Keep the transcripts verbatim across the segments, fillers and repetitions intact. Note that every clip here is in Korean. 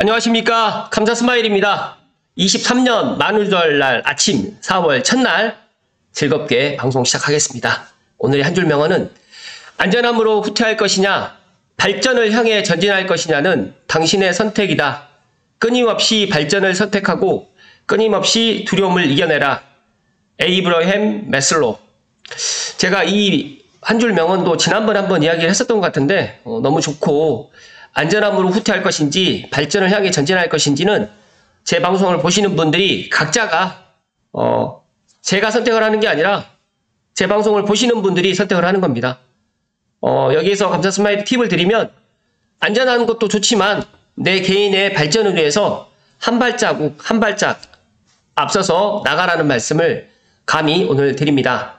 안녕하십니까. 감사스마일입니다. 이십삼 년 만우절날 아침 사월 첫날 즐겁게 방송 시작하겠습니다. 오늘의 한 줄 명언은 안전함으로 후퇴할 것이냐 발전을 향해 전진할 것이냐는 당신의 선택이다. 끊임없이 발전을 선택하고 끊임없이 두려움을 이겨내라. 에이브러햄 매슬로우. 제가 이 한 줄 명언도 지난번에 한번 이야기를 했었던 것 같은데 어, 너무 좋고 안전함으로 후퇴할 것인지 발전을 향해 전진할 것인지는 제 방송을 보시는 분들이 각자가 어, 제가 선택을 하는 게 아니라 제 방송을 보시는 분들이 선택을 하는 겁니다. 어, 여기에서 감사스마일 팁을 드리면 안전한 것도 좋지만 내 개인의 발전을 위해서 한 발자국 한 발짝 앞서서 나가라는 말씀을 감히 오늘 드립니다.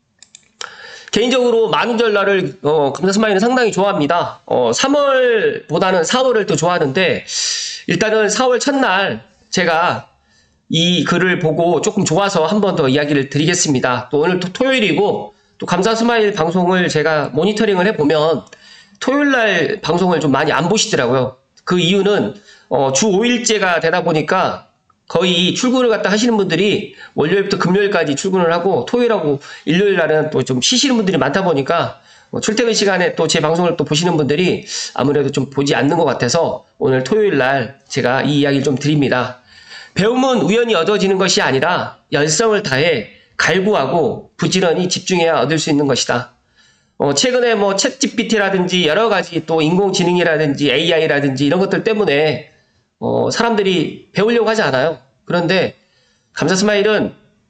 개인적으로 만우절날을 어, 감사스마일은 상당히 좋아합니다. 어, 삼월보다는 사월을 더 좋아하는데 일단은 사월 첫날 제가 이 글을 보고 조금 좋아서 한 번 더 이야기를 드리겠습니다. 또 오늘 또 토요일이고 또 감사스마일 방송을 제가 모니터링을 해보면 토요일날 방송을 좀 많이 안 보시더라고요. 그 이유는 어, 주 오 일째가 되다 보니까 거의 출근을 갖다 하시는 분들이 월요일부터 금요일까지 출근을 하고 토요일하고 일요일 날은 또 좀 쉬시는 분들이 많다 보니까 출퇴근 시간에 또 제 방송을 또 보시는 분들이 아무래도 좀 보지 않는 것 같아서 오늘 토요일 날 제가 이 이야기를 좀 드립니다. 배움은 우연히 얻어지는 것이 아니라 열성을 다해 갈구하고 부지런히 집중해야 얻을 수 있는 것이다. 어, 최근에 뭐 챗지피티라든지 여러 가지 또 인공지능이라든지 에이아이라든지 이런 것들 때문에 어, 사람들이 배우려고 하지 않아요. 그런데 감사스마일은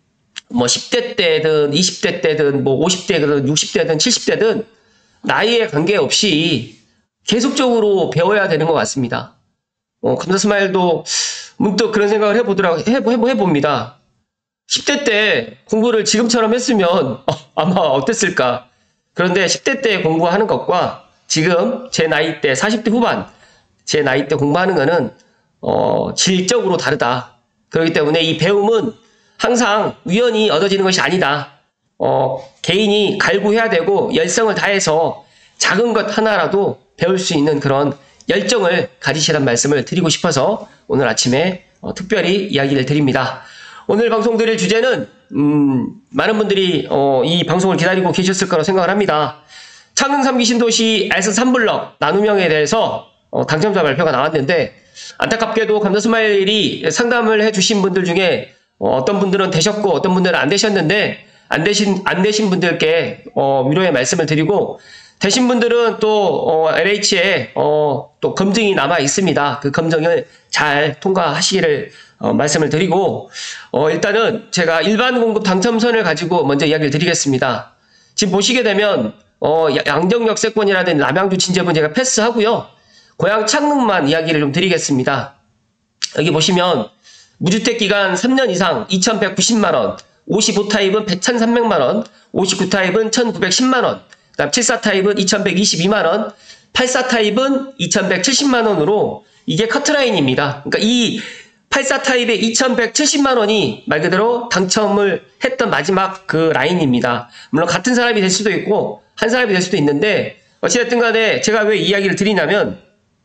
뭐 십 대 때든 이십 대 때든 뭐 오십 대든 육십 대든 칠십 대든 나이에 관계없이 계속적으로 배워야 되는 것 같습니다. 어, 감사스마일도 문득 그런 생각을 해보더라고, 해보, 해보, 해봅니다. 십 대 때 공부를 지금처럼 했으면 어, 아마 어땠을까. 그런데 십 대 때 공부하는 것과 지금 제 나이 때 사십 대 후반 제 나이 때 공부하는 거는 어, 질적으로 다르다. 그렇기 때문에 이 배움은 항상 우연히 얻어지는 것이 아니다. 어, 개인이 갈구해야 되고 열성을 다해서 작은 것 하나라도 배울 수 있는 그런 열정을 가지시란 말씀을 드리고 싶어서 오늘 아침에 어, 특별히 이야기를 드립니다. 오늘 방송 드릴 주제는 음, 많은 분들이 어, 이 방송을 기다리고 계셨을 거라고 생각을 합니다. 창릉 삼 기 신도시 에스 삼 블럭 나눔형에 대해서 어, 당첨자 발표가 나왔는데 안타깝게도 감사스마일이 상담을 해주신 분들 중에 어, 어떤 분들은 되셨고 어떤 분들은 안 되셨는데 안 되신 안 되신 분들께 어, 위로의 말씀을 드리고 되신 분들은 또 어, 엘에이치에 어, 또 검증이 남아 있습니다. 그 검증을 잘 통과하시기를 어, 말씀을 드리고 어, 일단은 제가 일반 공급 당첨선을 가지고 먼저 이야기를 드리겠습니다. 지금 보시게 되면 어, 양정역세권이라든지 남양주 진접은 제가 패스하고요. 고향 창릉만 이야기를 좀 드리겠습니다. 여기 보시면 무주택 기간 삼 년 이상 이천백구십만 원, 오십오 타입은 천삼백만 원, 오십구 타입은 천구백십만 원, 그 다음 칠십사 타입은 이천백이십이만 원, 팔십사 타입은 이천백칠십만 원으로 이게 커트라인입니다. 그러니까 이 팔십사 타입의 이천백칠십만 원이 말 그대로 당첨을 했던 마지막 그 라인입니다. 물론 같은 사람이 될 수도 있고 한 사람이 될 수도 있는데 어찌됐든 간에 제가 왜 이야기를 드리냐면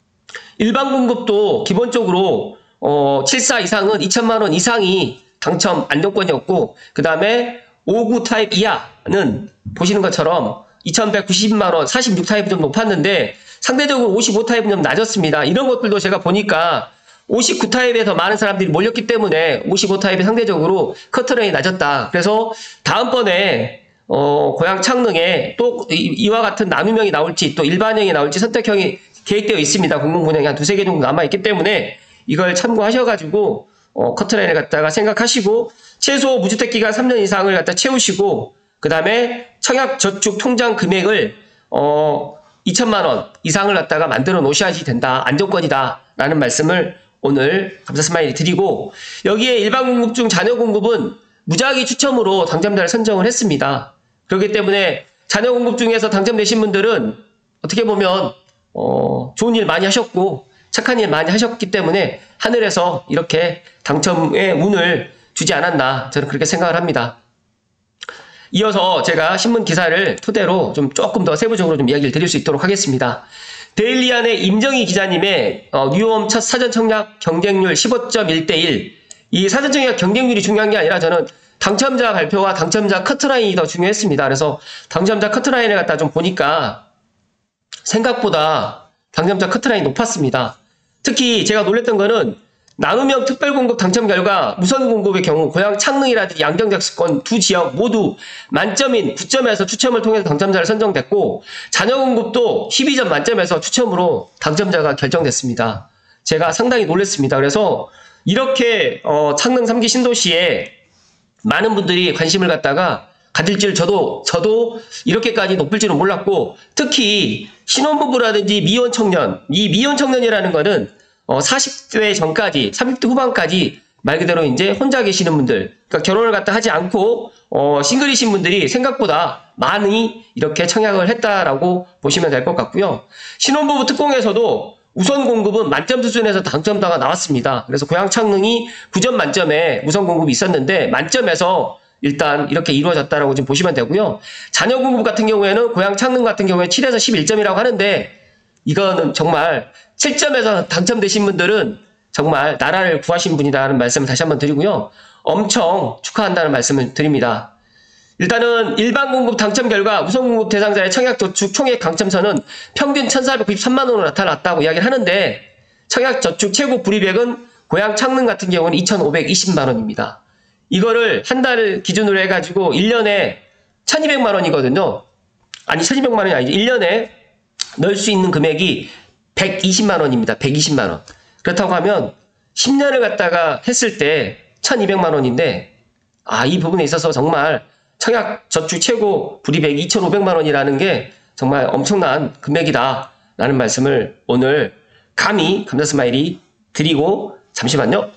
일반 공급도 기본적으로 어, 칠십사 이상은 이천만 원 이상이 당첨 안정권이었고 그 다음에 오십구 타입 이하는 보시는 것처럼 이천백구십만 원, 사십육 타입은 좀 높았는데 상대적으로 오십오 타입은 좀 낮았습니다. 이런 것들도 제가 보니까 오십구 타입에 더 많은 사람들이 몰렸기 때문에 오십오 타입이 상대적으로 커트라인이 낮았다. 그래서 다음번에 어, 고향 창릉에 또 이, 이와 같은 나눔형이 나올지 또 일반형이 나올지 선택형이 계획되어 있습니다. 공공분양이 한 두세 개 정도 남아있기 때문에 이걸 참고하셔가지고 어, 커트라인을 갖다가 생각하시고 최소 무주택 기간 삼 년 이상을 갖다 채우시고 그 다음에 청약저축 통장 금액을 어, 이천만 원 이상을 갖다가 만들어 놓으셔야지 된다. 안정권이다. 라는 말씀을 오늘 감사스마일이 드리고 여기에 일반 공급 중 자녀 공급은 무작위 추첨으로 당첨자를 선정을 했습니다. 그렇기 때문에 자녀 공급 중에서 당첨되신 분들은 어떻게 보면 어, 좋은 일 많이 하셨고 착한 일 많이 하셨기 때문에 하늘에서 이렇게 당첨의 운을 주지 않았나 저는 그렇게 생각을 합니다. 이어서 제가 신문 기사를 토대로 좀 조금 더 세부적으로 좀 이야기를 드릴 수 있도록 하겠습니다. 데일리안의 임정희 기자님의 어, 뉴홈 첫 사전 청약 경쟁률 십오 점 일 대 일. 이 사전 청약 경쟁률이 중요한 게 아니라 저는 당첨자 발표와 당첨자 커트라인이 더 중요했습니다. 그래서 당첨자 커트라인을 갖다 좀 보니까 생각보다 당첨자 커트라인이 높았습니다. 특히 제가 놀랬던 거는 나눔형 특별공급 당첨 결과 무선공급의 경우 고향 창릉이라든지 양정작수권 두 지역 모두 만점인 구 점에서 추첨을 통해서 당첨자를 선정됐고 자녀공급도 십이 점 만점에서 추첨으로 당첨자가 결정됐습니다. 제가 상당히 놀랐습니다. 그래서 이렇게 어, 창릉 삼 기 신도시에 많은 분들이 관심을 갖다가 가질 줄 저도 저도 이렇게까지 높을 줄은 몰랐고 특히 신혼부부라든지 미혼 청년 이 미혼 청년이라는 거는 어, 사십 대 전까지 삼십 대 후반까지 말 그대로 이제 혼자 계시는 분들 그러니까 결혼을 갖다 하지 않고 어, 싱글이신 분들이 생각보다 많이 이렇게 청약을 했다라고 보시면 될 것 같고요. 신혼부부 특공에서도 우선 공급은 만점 수준에서 당첨자가 나왔습니다. 그래서 고향 창릉이 구 점 만점에 우선 공급이 있었는데 만점에서 일단 이렇게 이루어졌다라고 지금 보시면 되고요. 자녀 공급 같은 경우에는 고향 창릉 같은 경우에 칠에서 십일 점이라고 하는데 이거는 정말 칠 점에서 당첨되신 분들은 정말 나라를 구하신 분이라는 말씀을 다시 한번 드리고요. 엄청 축하한다는 말씀을 드립니다. 일단은 일반 공급 당첨 결과 우선 공급 대상자의 청약 저축 총액 당첨선은 평균 천사백구십삼만 원으로 나타났다고 이야기를 하는데 청약 저축 최고 불이백은 고향 창릉 같은 경우는 이천오백이십만 원입니다. 이거를 한 달 기준으로 해가지고 일 년에 천이백만 원이거든요. 아니 천이백만 원이 아니지. 일 년에 넣을 수 있는 금액이 백이십만 원입니다. 백이십만 원. 그렇다고 하면 십 년을 갖다가 했을 때 천이백만 원인데 아, 이 부분에 있어서 정말 청약 저축 최고 불이백이 이천오백만 원이라는 게 정말 엄청난 금액이다 라는 말씀을 오늘 감히 감자스마일이 드리고 잠시만요.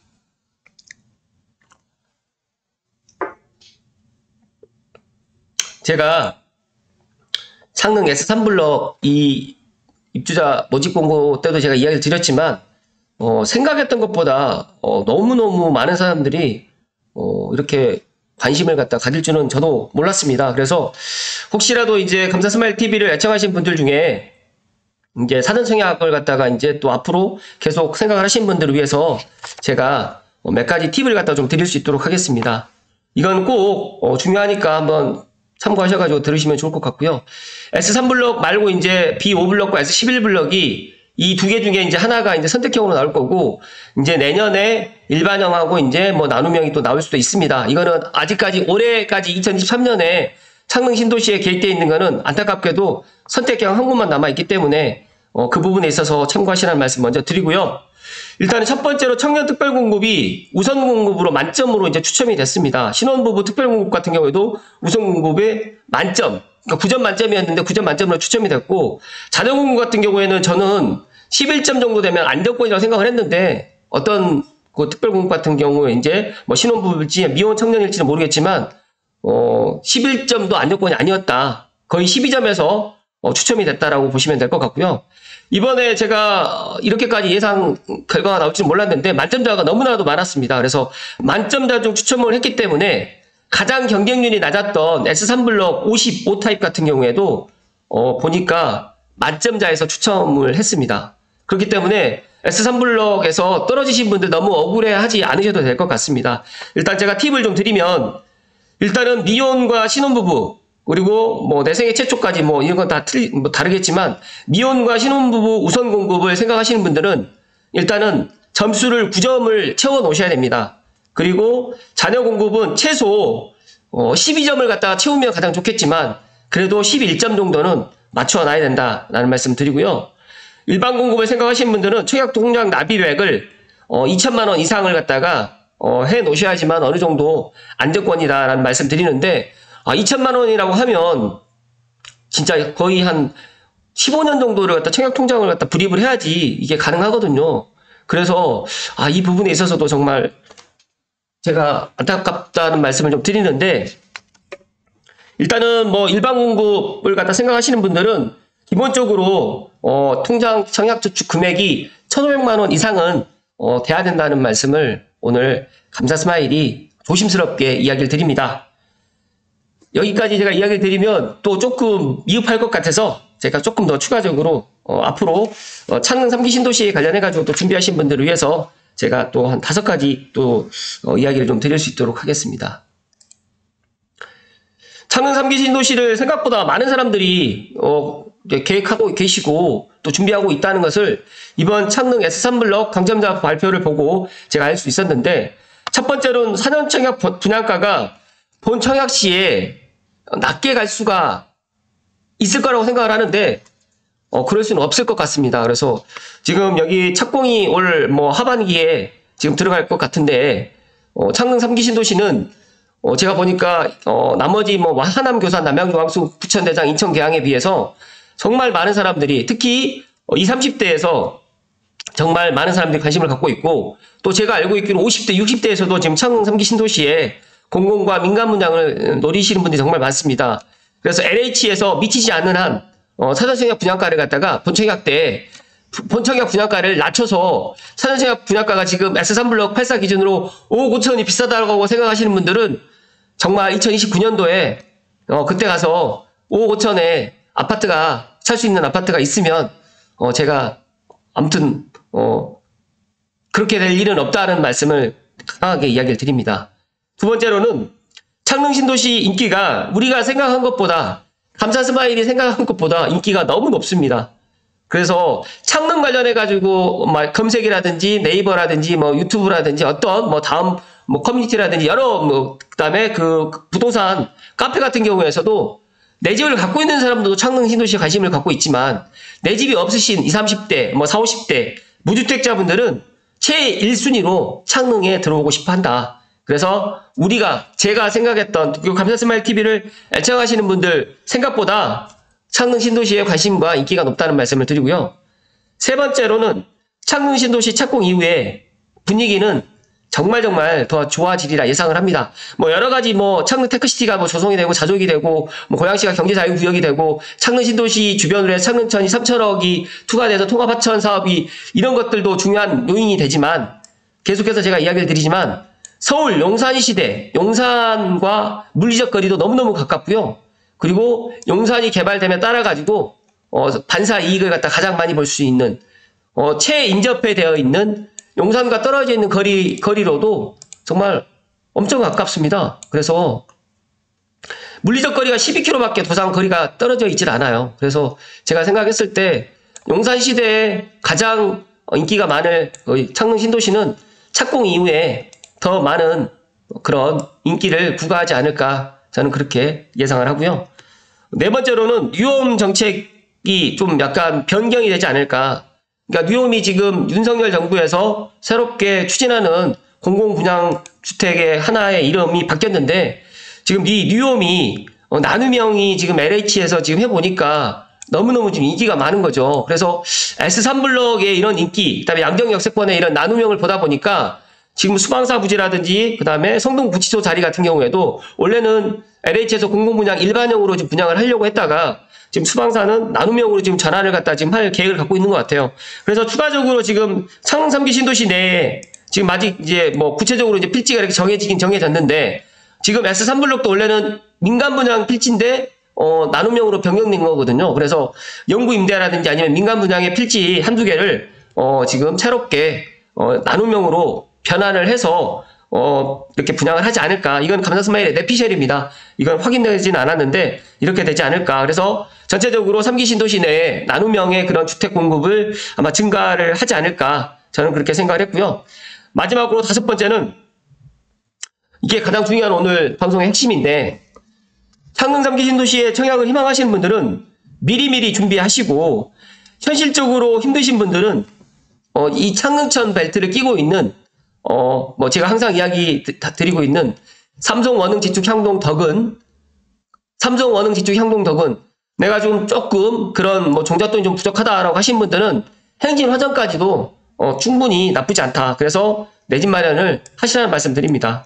제가 창릉 에스 삼 블럭 이 입주자 모집 공고 때도 제가 이야기를 드렸지만 어, 생각했던 것보다 어, 너무너무 많은 사람들이 어, 이렇게 관심을 갖다 가질 줄은 저도 몰랐습니다. 그래서 혹시라도 이제 감사스마일 티비를 애청하신 분들 중에 이제 사전 청약을 갖다가 이제 또 앞으로 계속 생각을 하신 분들을 위해서 제가 몇 가지 팁을 갖다 좀 드릴 수 있도록 하겠습니다. 이건 꼭 어, 중요하니까 한번 참고하셔가지고 들으시면 좋을 것 같고요. 에스 삼 블럭 말고 이제 비 오 블럭과 에스 십일 블럭이 이 두 개 중에 이제 하나가 이제 선택형으로 나올 거고, 이제 내년에 일반형하고 이제 뭐 나눔형이 또 나올 수도 있습니다. 이거는 아직까지 올해까지 이천이십삼 년에 창릉 신도시에 계획되어 있는 거는 안타깝게도 선택형 한 곳만 남아있기 때문에 어, 그 부분에 있어서 참고하시라는 말씀 먼저 드리고요. 일단은 첫 번째로 청년 특별공급이 우선 공급으로 만점으로 이제 추첨이 됐습니다. 신혼부부 특별공급 같은 경우에도 우선 공급에 만점, 그러니까 구 점 만점이었는데 구 점 만점으로 추첨이 됐고, 자녀 공급 같은 경우에는 저는 십일 점 정도 되면 안정권이라고 생각을 했는데, 어떤 그 특별공급 같은 경우에 이제 뭐 신혼부부일지 미혼 청년일지는 모르겠지만, 어, 십일 점도 안정권이 아니었다. 거의 십이 점에서 어, 추첨이 됐다라고 보시면 될 것 같고요. 이번에 제가 이렇게까지 예상 결과가 나올지 몰랐는데 만점자가 너무나도 많았습니다. 그래서 만점자 중 추첨을 했기 때문에 가장 경쟁률이 낮았던 에스 삼 블럭 오십오 타입 같은 경우에도 어, 보니까 만점자에서 추첨을 했습니다. 그렇기 때문에 에스 삼 블럭에서 떨어지신 분들 너무 억울해하지 않으셔도 될 것 같습니다. 일단 제가 팁을 좀 드리면, 일단은 미혼과 신혼부부, 그리고 뭐 내 생애 최초까지 뭐 이런 건 다 틀리, 뭐 다르겠지만, 미혼과 신혼부부 우선 공급을 생각하시는 분들은 일단은 점수를 구 점을 채워 놓으셔야 됩니다. 그리고 자녀 공급은 최소 어 십이 점을 갖다가 채우면 가장 좋겠지만, 그래도 십일 점 정도는 맞춰 놔야 된다라는 말씀 드리고요. 일반 공급을 생각하시는 분들은 청약 통장 납입액을 어 이천만 원 이상을 갖다가 어 해 놓으셔야지만 어느 정도 안정권이다라는 말씀 드리는데, 아, 이천만 원이라고 하면 진짜 거의 한 십오 년 정도를 갖다 청약 통장을 갖다 불입을 해야지 이게 가능하거든요. 그래서 아, 이 부분에 있어서도 정말 제가 안타깝다는 말씀을 좀 드리는데, 일단은 뭐 일반 공급을 갖다 생각하시는 분들은 기본적으로 어, 통장 청약 저축 금액이 천오백만 원 이상은 어, 돼야 된다는 말씀을 오늘 감사스마일이 조심스럽게 이야기를 드립니다. 여기까지 제가 이야기를 드리면 또 조금 미흡할 것 같아서 제가 조금 더 추가적으로 어, 앞으로 어, 창릉 삼 기 신도시에 관련해가지고 또 준비하신 분들을 위해서 제가 또 한 다섯 가지 또 어, 이야기를 좀 드릴 수 있도록 하겠습니다. 창릉 삼 기 신도시를 생각보다 많은 사람들이 어, 계획하고 계시고 또 준비하고 있다는 것을 이번 창릉 에스 삼 블록 당첨자 발표를 보고 제가 알 수 있었는데, 첫 번째로는 사 년 청약 분양가가 본 청약시에 낮게 갈 수가 있을 거라고 생각을 하는데 어, 그럴 수는 없을 것 같습니다. 그래서 지금 여기 착공이 올 뭐 하반기에 지금 들어갈 것 같은데 어, 창릉 삼 기 신도시는 어, 제가 보니까 어, 나머지 뭐 하남, 교산, 남양, 광수, 부천, 대장, 인천, 계양에 비해서 정말 많은 사람들이 특히 어, 이십, 삼십 대에서 정말 많은 사람들이 관심을 갖고 있고, 또 제가 알고 있기로 오십 대, 육십 대에서도 지금 창릉 삼 기 신도시에 공공과 민간 분양을 노리시는 분들이 정말 많습니다. 그래서 엘에이치에서 미치지 않는 한 어, 사전청약 분양가를 갖다가 본청약 때 본청약 분양가를 낮춰서 사전청약 분양가가 지금 에스 삼 블록 팔 사 기준으로 오억 오천원이 비싸다고 생각하시는 분들은 정말 이천이십구 년도에 어, 그때 가서 오억 오천에 아파트가 살 수 있는 아파트가 있으면 어, 제가 아무튼 어, 그렇게 될 일은 없다는 말씀을 강하게 이야기를 드립니다. 두 번째로는 창릉 신도시 인기가 우리가 생각한 것보다, 감사 스마일이 생각한 것보다 인기가 너무 높습니다. 그래서 창릉 관련해 가지고 검색이라든지 네이버라든지 뭐 유튜브라든지 어떤 뭐 다음 뭐 커뮤니티라든지 여러 뭐 그다음에 그 부동산 카페 같은 경우에서도 내 집을 갖고 있는 사람들도 창릉 신도시에 관심을 갖고 있지만 내 집이 없으신 이십, 삼십 대 뭐 사십, 오십 대 무주택자분들은 최일 순위로 창릉에 들어오고 싶어 한다. 그래서 우리가 제가 생각했던 감사 스마일 티비를 애청하시는 분들 생각보다 창릉 신도시에 관심과 인기가 높다는 말씀을 드리고요. 세 번째로는 창릉 신도시 착공 이후에 분위기는 정말 정말 더 좋아지리라 예상을 합니다. 뭐 여러 가지 뭐 창릉 테크시티가 뭐 조성이 되고 자족이 되고 뭐 고양시가 경제자유구역이 되고 창릉 신도시 주변으로 해서 창릉천이 삼천억이 투과돼서 통합하천 사업이 이런 것들도 중요한 요인이 되지만, 계속해서 제가 이야기를 드리지만 서울 용산이 시대, 용산과 물리적 거리도 너무너무 가깝고요. 그리고 용산이 개발됨에 따라 가지고 어, 반사 이익을 갖다 가장 많이 볼 수 있는 어, 최인접해 되어 있는 용산과 떨어져 있는 거리, 거리로도 정말 엄청 가깝습니다. 그래서 물리적 거리가 십이 킬로미터밖에 도상 거리가 떨어져 있질 않아요. 그래서 제가 생각했을 때 용산 시대에 가장 인기가 많을 창릉 신도시는 착공 이후에 더 많은 그런 인기를 구가하지 않을까, 저는 그렇게 예상을 하고요. 네 번째로는 뉴홈 정책이 좀 약간 변경이 되지 않을까. 그러니까 뉴홈이 지금 윤석열 정부에서 새롭게 추진하는 공공분양주택의 하나의 이름이 바뀌었는데, 지금 이 뉴홈이 어, 나눔형이 지금 엘에이치에서 지금 해보니까 너무너무 지금 인기가 많은 거죠. 그래서 에스 삼 블록의 이런 인기, 그다음에 양정 역세권의 이런 나눔형을 보다 보니까 지금 수방사 부지라든지 그다음에 성동 부치소 자리 같은 경우에도 원래는 엘에이치에서 공공분양 일반형으로 지금 분양을 하려고 했다가 지금 수방사는 나눔형으로 지금 전환을 갖다 지금 할 계획을 갖고 있는 것 같아요. 그래서 추가적으로 지금 창릉 삼 기 신도시 내에 지금 아직 이제 뭐 구체적으로 이제 필지가 이렇게 정해지긴 정해졌는데, 지금 에스 삼 블록도 원래는 민간 분양 필지인데 어, 나눔형으로 변경된 거거든요. 그래서 영구 임대라든지 아니면 민간 분양의 필지 한두 개를 어, 지금 새롭게 어, 나눔형으로 변환을 해서 어, 이렇게 분양을 하지 않을까. 이건 감사 스마일의 내피셜입니다. 이건 확인되지는 않았는데 이렇게 되지 않을까. 그래서 전체적으로 삼 기 신도시 내에 나눔형의 그런 주택 공급을 아마 증가를 하지 않을까. 저는 그렇게 생각을 했고요. 마지막으로 다섯 번째는 이게 가장 중요한 오늘 방송의 핵심인데, 창릉 삼 기 신도시에 청약을 희망하시는 분들은 미리미리 준비하시고, 현실적으로 힘드신 분들은 어, 이 창릉천 벨트를 끼고 있는 어, 뭐 제가 항상 이야기 드리고 있는 삼성 원흥 지축 향동 덕은, 삼성 원흥 지축 향동 덕은 내가 좀 조금 그런 뭐 종잣돈이 좀 부족하다라고 하신 분들은 행진 화전까지도 어, 충분히 나쁘지 않다. 그래서 내 집 마련을 하시라는 말씀 드립니다.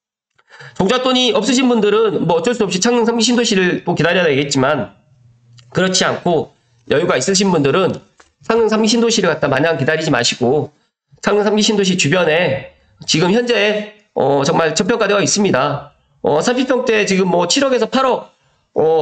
종잣돈이 없으신 분들은 뭐 어쩔 수 없이 창릉 삼 기 신도시를 또 기다려야 되겠지만, 그렇지 않고 여유가 있으신 분들은 창릉 삼 기 신도시를 갖다 마냥 기다리지 마시고 창릉 삼 기 신도시 주변에 지금 현재 어 정말 저평가되어 있습니다. 어 삼십 평대 지금 뭐 칠억에서 팔억 어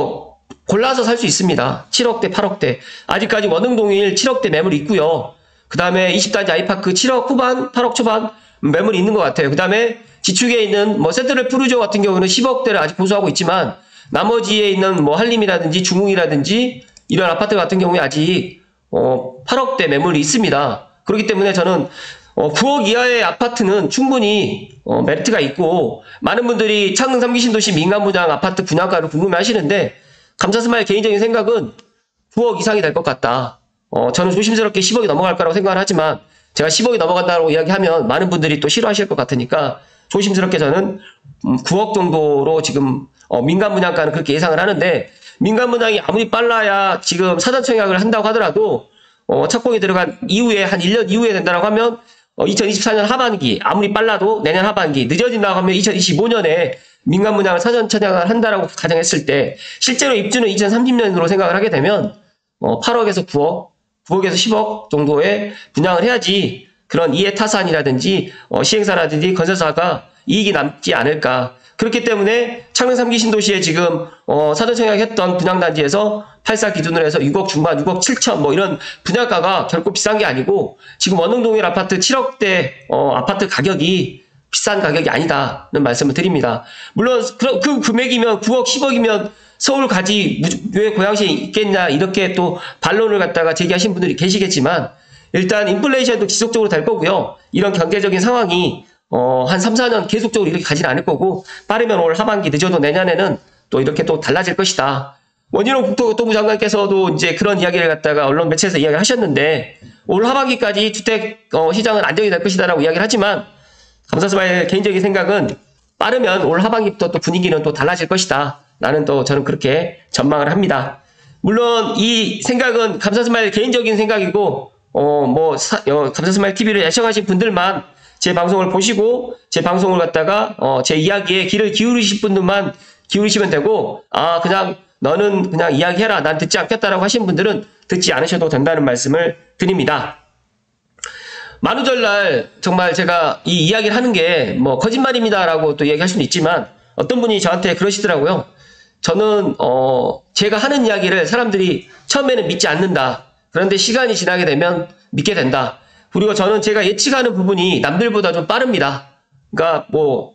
골라서 살 수 있습니다. 칠억대, 팔억대. 아직까지 원흥동일 칠억대 매물이 있고요. 그 다음에 이십 단지 아이파크 칠억 후반, 팔억 초반 매물이 있는 것 같아요. 그 다음에 지축에 있는 뭐 센트럴 푸르지오 같은 경우는 십억대를 아직 보수하고 있지만 나머지에 있는 뭐 한림이라든지 중흥이라든지 이런 아파트 같은 경우에 아직 어 팔억대 매물이 있습니다. 그렇기 때문에 저는 어 구억 이하의 아파트는 충분히 어 메리트가 있고, 많은 분들이 창릉 삼 기 신도시 민간분양 아파트 분양가를 궁금해 하시는데, 감사스마일 개인적인 생각은 구억 이상이 될 것 같다. 어 저는 조심스럽게 십억이 넘어갈 거라고 생각을 하지만, 제가 십억이 넘어간다고 이야기하면 많은 분들이 또 싫어하실 것 같으니까 조심스럽게 저는 구억 정도로 지금 어 민간 분양가는 그렇게 예상을 하는데, 민간 분양이 아무리 빨라야 지금 사전 청약을 한다고 하더라도 어 착공이 들어간 이후에 한 일 년 이후에 된다고 하면 어 이천이십사 년 하반기, 아무리 빨라도 내년 하반기, 늦어진다고 하면 이천이십오 년에 민간 분양을 사전 청약을 한다라고 가정했을 때, 실제로 입주는 이천삼십 년으로 생각을 하게 되면 어 팔억에서 구억, 구억에서 십억 정도의 분양을 해야지 그런 이해타산이라든지 어 시행사라든지 건설사가 이익이 남지 않을까. 그렇기 때문에 창릉 삼 기 신도시에 지금 어 사전 청약했던 분양단지에서 팔사 기준으로 해서 육억 중반, 육억 칠천 뭐 이런 분양가가 결코 비싼 게 아니고, 지금 원흥동일 아파트 칠억대 어 아파트 가격이 비싼 가격이 아니다는 말씀을 드립니다. 물론 그, 그 금액이면 구억, 십억이면 서울 가지 왜 고양시에 있겠냐, 이렇게 또 반론을 갖다가 제기하신 분들이 계시겠지만, 일단 인플레이션도 지속적으로 될 거고요. 이런 경제적인 상황이 어, 한 삼, 사 년 계속적으로 이렇게 가지는 않을 거고, 빠르면 올 하반기, 늦어도 내년에는 또 이렇게 또 달라질 것이다. 원희룡 국토교통부 장관께서도 이제 그런 이야기를 갖다가 언론 매체에서 이야기를 하셨는데, 올 하반기까지 주택 어, 시장은 안정이 될 것이다라고 이야기를 하지만, 감사스마일 개인적인 생각은 빠르면 올 하반기부터 또 분위기는 또 달라질 것이다. 나는 또 저는 그렇게 전망을 합니다. 물론 이 생각은 감사스마일 개인적인 생각이고, 어, 뭐, 사, 어, 감사스마일 티비를 애청하신 분들만 제 방송을 보시고 제 방송을 갖다가 어, 제 이야기에 귀를 기울이실 분들만 기울이시면 되고, 아 그냥 너는 그냥 이야기해라, 난 듣지 않겠다라고 하신 분들은 듣지 않으셔도 된다는 말씀을 드립니다. 만우절날 정말 제가 이 이야기를 하는 게 뭐 거짓말입니다라고 또 이야기할 수는 있지만, 어떤 분이 저한테 그러시더라고요. 저는 어 제가 하는 이야기를 사람들이 처음에는 믿지 않는다. 그런데 시간이 지나게 되면 믿게 된다. 그리고 저는 제가 예측하는 부분이 남들보다 좀 빠릅니다. 그러니까 뭐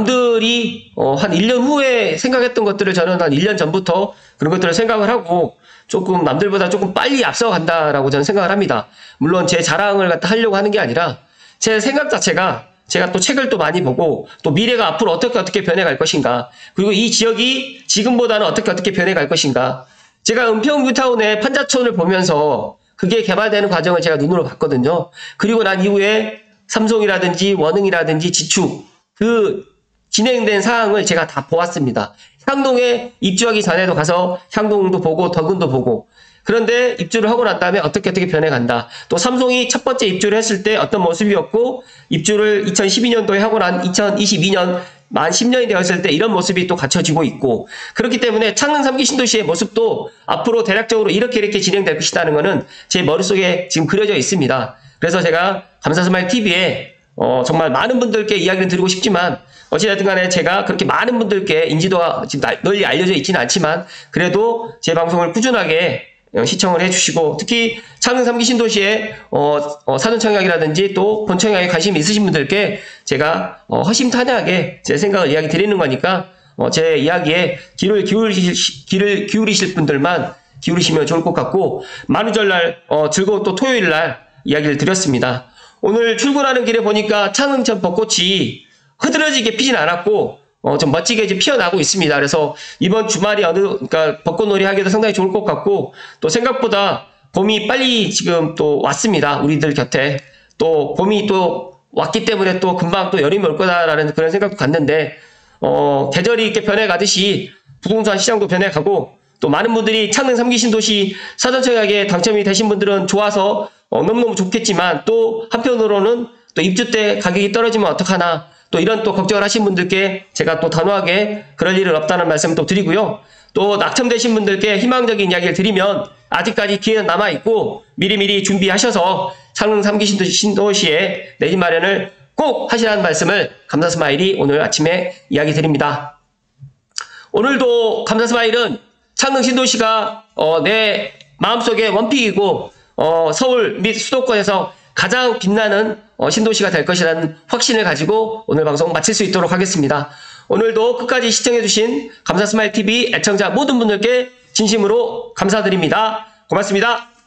남들이 어 한 일 년 후에 생각했던 것들을 저는 한 일 년 전부터 그런 것들을 생각을 하고 조금 남들보다 조금 빨리 앞서간다라고 저는 생각을 합니다. 물론 제 자랑을 갖다 하려고 하는 게 아니라, 제 생각 자체가, 제가 또 책을 또 많이 보고 또 미래가 앞으로 어떻게 어떻게 변해갈 것인가, 그리고 이 지역이 지금보다는 어떻게 어떻게 변해갈 것인가. 제가 은평 뉴타운의 판자촌을 보면서 그게 개발되는 과정을 제가 눈으로 봤거든요. 그리고 난 이후에 삼성이라든지 원흥이라든지 지축, 그 진행된 사항을 제가 다 보았습니다. 향동에 입주하기 전에도 가서 향동도 보고 덕은도 보고, 그런데 입주를 하고 난 다음에 어떻게 어떻게 변해간다. 또 삼성이 첫 번째 입주를 했을 때 어떤 모습이었고, 입주를 이천십이 년도에 하고 난 이천이십이 년 만 십 년이 되었을 때 이런 모습이 또 갖춰지고 있고, 그렇기 때문에 창릉 삼 기 신도시의 모습도 앞으로 대략적으로 이렇게 이렇게 진행될 것이라는 것은 제 머릿속에 지금 그려져 있습니다. 그래서 제가 감사스마일 티비에 어, 정말 많은 분들께 이야기를 드리고 싶지만, 어찌됐든 간에 제가 그렇게 많은 분들께 인지도가 지금 널리 알려져 있지는 않지만, 그래도 제 방송을 꾸준하게 시청을 해주시고, 특히 창릉 삼 기 신도시에 어, 어, 사전청약이라든지 또 본청약에 관심이 있으신 분들께 제가 어, 허심탄회하게 제 생각을 이야기 드리는 거니까 어, 제 이야기에 귀를 기울이실, 귀를 기울이실 분들만 기울이시면 좋을 것 같고, 만우절날 어, 즐거운 또 토요일날 이야기를 드렸습니다. 오늘 출근하는 길에 보니까 창릉천 벚꽃이 흐드러지게 피진 않았고 어, 좀 멋지게 이제 피어나고 있습니다. 그래서 이번 주말이 어느, 그러니까 벚꽃놀이 하기도 상당히 좋을 것 같고, 또 생각보다 봄이 빨리 지금 또 왔습니다. 우리들 곁에. 또 봄이 또 왔기 때문에 또 금방 또 여름이 올 거다라는 그런 생각도 갔는데, 어, 계절이 이렇게 변해가듯이 부동산 시장도 변해가고, 또 많은 분들이 창릉 삼 기 신도시 사전청약에 당첨이 되신 분들은 좋아서 어, 너무너무 좋겠지만, 또 한편으로는 또 입주 때 가격이 떨어지면 어떡하나, 또 이런 또 걱정을 하신 분들께 제가 또 단호하게 그럴 일은 없다는 말씀 또 드리고요. 또 낙첨되신 분들께 희망적인 이야기를 드리면, 아직까지 기회는 남아있고 미리미리 준비하셔서 창릉 삼 기 신도시에 내 집 마련을 꼭 하시라는 말씀을 감사스마일이 오늘 아침에 이야기 드립니다. 오늘도 감사스마일은 창릉 신도시가 어, 내 마음속에 원픽이고 어, 서울 및 수도권에서 가장 빛나는 어, 신도시가 될 것이라는 확신을 가지고 오늘 방송 마칠 수 있도록 하겠습니다. 오늘도 끝까지 시청해주신 감사스마일티비 애청자 모든 분들께 진심으로 감사드립니다. 고맙습니다.